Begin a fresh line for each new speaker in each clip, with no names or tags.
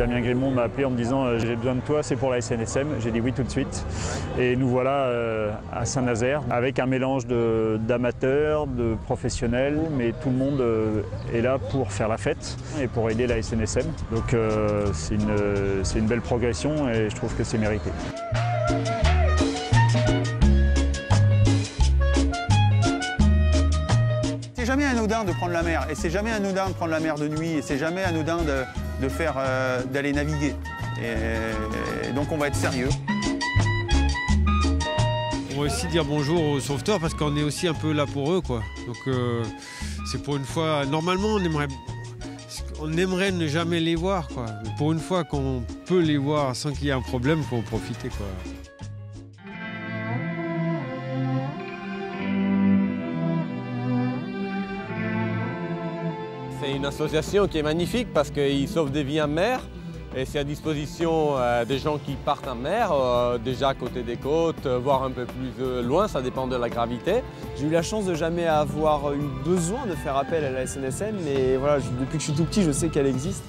Damien Grimond m'a appelé en me disant j'ai besoin de toi, c'est pour la SNSM. J'ai dit oui tout de suite. Et nous voilà à Saint-Nazaire avec un mélange d'amateurs, de professionnels, mais tout le monde est là pour faire la fête et pour aider la SNSM. Donc c'est une belle progression et je trouve que c'est mérité.
C'est jamais anodin de prendre la mer, et c'est jamais anodin de prendre la mer de nuit, et c'est jamais anodin d'aller naviguer. Et donc on va être sérieux.
On va aussi dire bonjour aux sauveteurs parce qu'on est aussi un peu là pour eux, quoi. Donc c'est pour une fois, normalement on aimerait ne jamais les voir, quoi. Mais pour une fois qu'on peut les voir sans qu'il y ait un problème, il faut en profiter, quoi.
C'est une association qui est magnifique parce qu'ils sauvent des vies en mer et c'est à disposition des gens qui partent en mer, déjà à côté des côtes, voire un peu plus loin, ça dépend de la gravité.
J'ai eu la chance de jamais avoir eu besoin de faire appel à la SNSM, mais voilà, depuis que je suis tout petit, je sais qu'elle existe.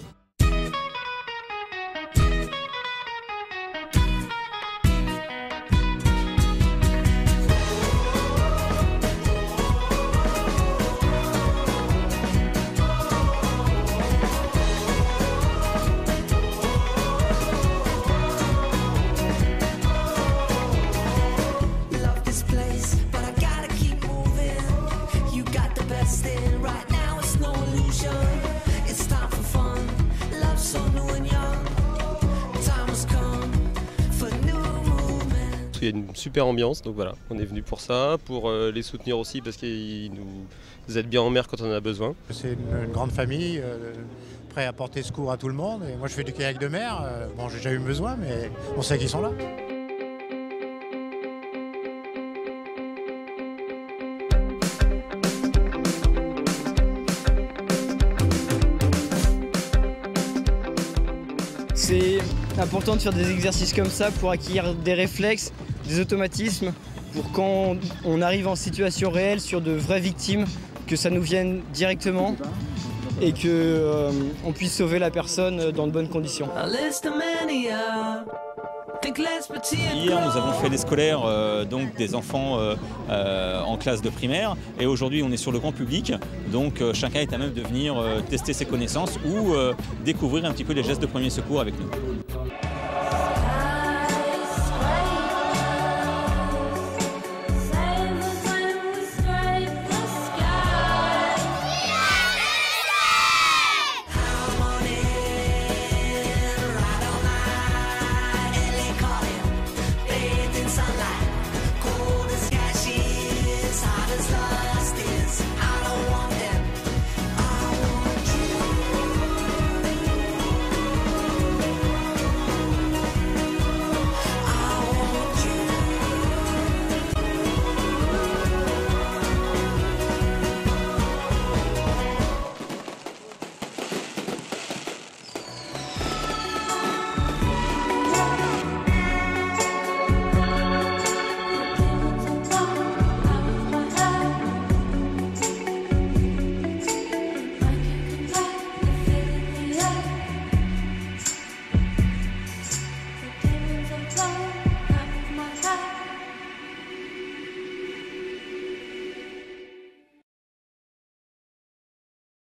Il y a une super ambiance, donc voilà, on est venu pour ça, pour les soutenir aussi parce qu'ils nous aident bien en mer quand on en a besoin.
C'est une grande famille, prêt à porter secours à tout le monde. Et moi je fais du kayak de mer, bon j'ai déjà eu besoin, mais on sait qu'ils sont là.
C'est important de faire des exercices comme ça pour acquérir des réflexes, des automatismes, pour quand on arrive en situation réelle sur de vraies victimes, que ça nous vienne directement et qu'on puisse sauver la personne dans de bonnes conditions.
Hier, nous avons fait des scolaires, donc des enfants en classe de primaire, et aujourd'hui on est sur le grand public, donc chacun est à même de venir tester ses connaissances ou découvrir un petit peu les gestes de premier secours avec nous.